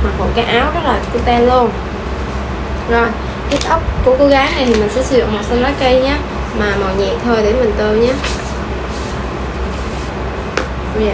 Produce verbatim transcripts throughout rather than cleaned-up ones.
mặc một cái áo rất là cute luôn. Rồi cái tóc của cô gái này thì mình sẽ sử dụng màu xanh lá cây nhé, mà màu nhạt thôi để mình tô nhé. Yeah.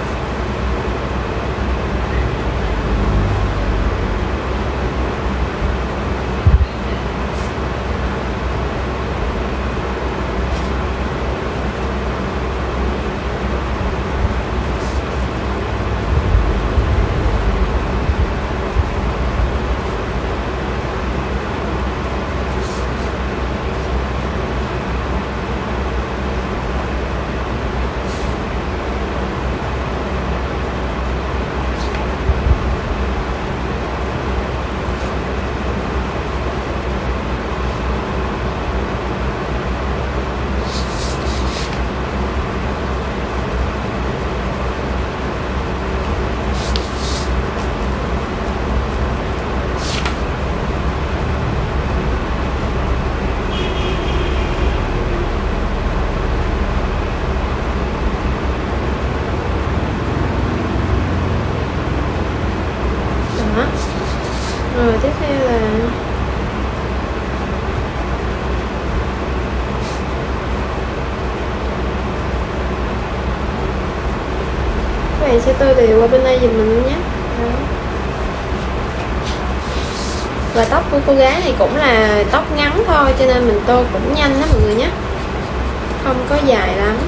Rồi tiếp theo là các bạn sẽ tô đều qua bên đây giùm mình luôn nhé. Đó. Và tóc của cô gái này cũng là tóc ngắn thôi, cho nên mình tô cũng nhanh đó mọi người nhé, không có dài lắm.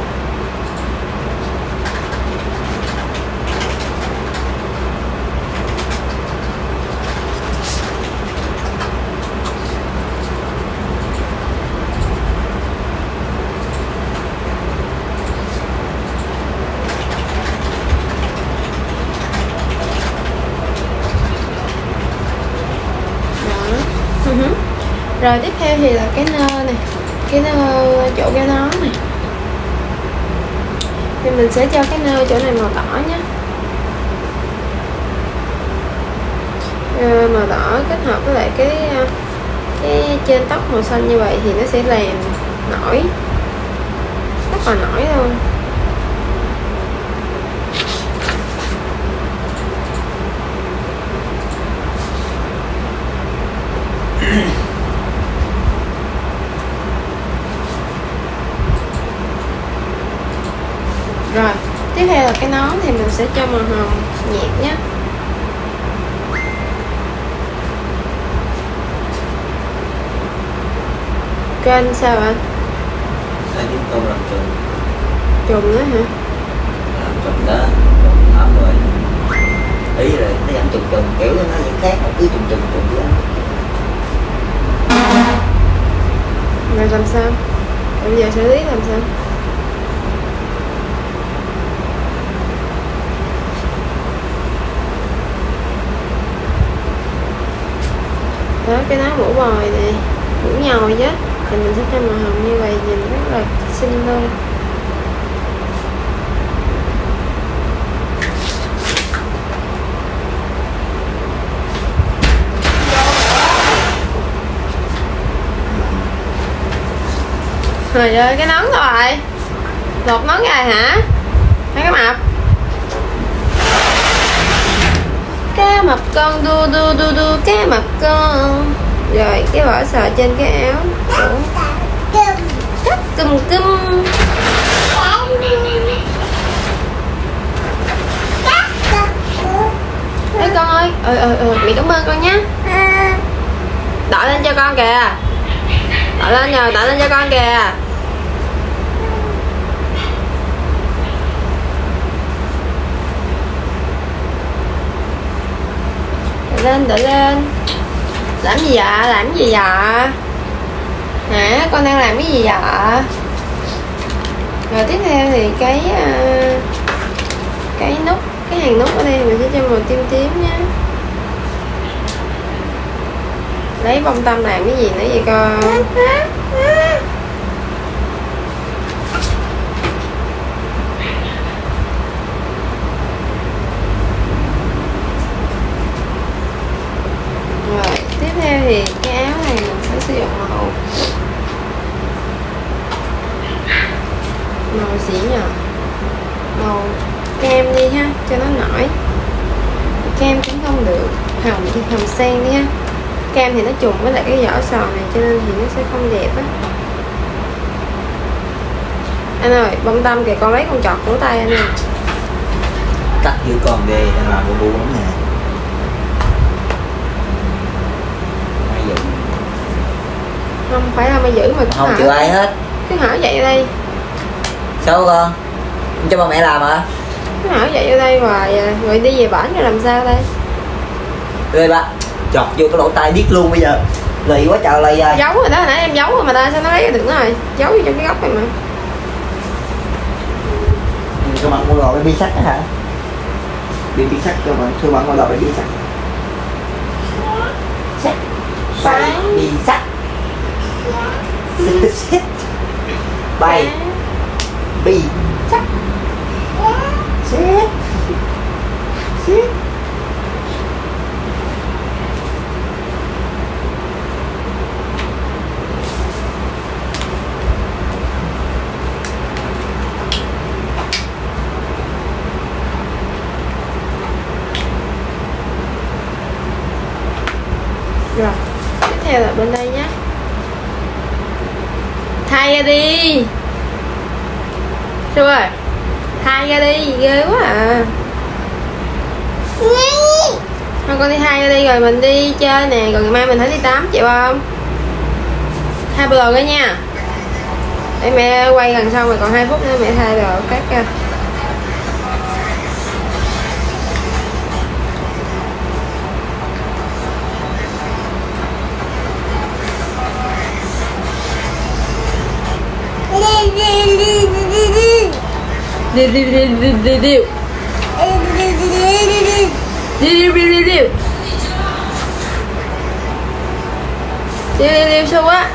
Rồi tiếp theo thì là cái nơ này, cái nơ chỗ cái nón này, thì mình sẽ cho cái nơ chỗ này màu đỏ nhé. Rồi, màu đỏ kết hợp với lại cái cái trên tóc màu xanh như vậy thì nó sẽ làm nổi, rất là nổi luôn. Rồi, tiếp theo là cái nón thì mình sẽ cho màu hồng nhạt nhé. Kênh sao ạ? Để chúng tôi làm trùng. Trùng đó hả? Làm trùng đó, trùng đó rồi. Ý là nó vẫn trùng trùng, kiểu nó vẫn khác, nó cứ trùng trùng trùng đó. Rồi làm sao? Rồi bây giờ xử lý làm sao? Đó, cái đó mũ bòi này, mũ nhồi chứ, thì mình sẽ cho màu hồng như vậy nhìn rất là xinh luôn. Trời ơi, cái nón rồi lột nón dài hả? Mấy cái mập cá mập con đu đu đu đu cá mập con. Rồi cái vỏ sò trên cái áo cắt cum cum. Đấy con ơi, ừ ừ ừ mẹ cảm ơn con nhé. Đợi lên cho con kìa, đợi lên nhờ, đợi lên cho con kìa. Lên đợi lên. Làm gì vậy? Làm gì vậy? Hả? Con đang làm cái gì vậy? Rồi tiếp theo thì cái uh, cái nút, cái hàng nút ở đây mình sẽ cho màu tím tím nhé. Lấy bông tâm làm cái gì nữa vậy con? Rồi tiếp theo thì cái áo này mình sẽ sử dụng màu màu gì nhỉ? Màu kem đi ha, cho nó nổi. Kem cũng không được. Hồng thì hồng sen đi ha. Cam thì nó trùng với lại cái vỏ sò này cho nên thì nó sẽ không đẹp á. Anh ơi, bông tâm kìa, con lấy con chọt cổ tay anh ơi. Cắt giữa con ghê, đang làm bu bu lắm nè. Không phải là mày giữ mà không chịu ai hết. Cứ hỏi vậy ở đây. Sao con? Không cho ba mẹ làm hả? Cứ hỏi vậy ở đây hoài à. Rồi đi về bển rồi làm sao đây? Rồi ba, chọt vô cái lỗ tai điếc luôn bây giờ. Lì quá trời lì rồi. Giấu rồi đó, hồi nãy em giấu rồi mà ta sao nó lấy được nữa rồi. Giấu vô trong cái góc này mà. Cho bạn mua đồ baby shark hả? Baby shark cho bạn, cho bạn mua đồ baby shark. Shark. Baby shark. Bay. Baby shark. Shark. Shark. Rồi, tiếp theo là bên đây nhé. Thay ra đi. Chưa rồi. Thay ra đi, ghê quá à. Thôi con đi thay ra đi rồi mình đi chơi nè. Rồi ngày mai mình phải đi tắm, chịu không? Thay bờ cái nha. Để mẹ quay gần xong rồi còn hai phút nữa mẹ thay đồ cắt ra. Điu điu điu điu điu điu điu điu điu điu điu điu su á.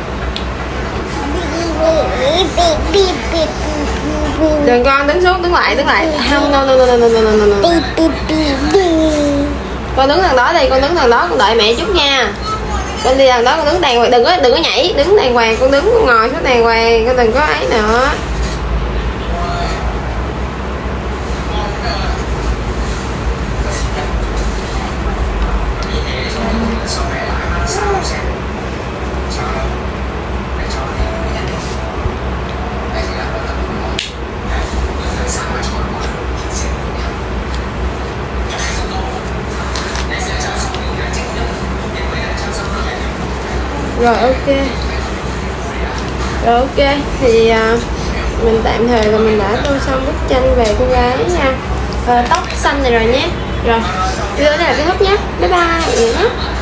Đừng con đứng xuống, đứng lại, đứng lại. Không, no no no no no no no no. Con đứng đằng đó đi, con đứng đằng đó, con đợi mẹ chút nha. Con đi đằng đó, con đứng đàng hoàng, đừng có đừng có nhảy, đứng đàng hoàng, con đứng con ngồi xuống đàng hoàng, con đừng có ấy nữa. Rồi ok. Rồi ok thì à, mình tạm thời là mình đã tô xong bức tranh về cô gái nha. À, tóc xanh này rồi nhé. Rồi, video đây là kết thúc nhé. Bye bye mọi người nhé.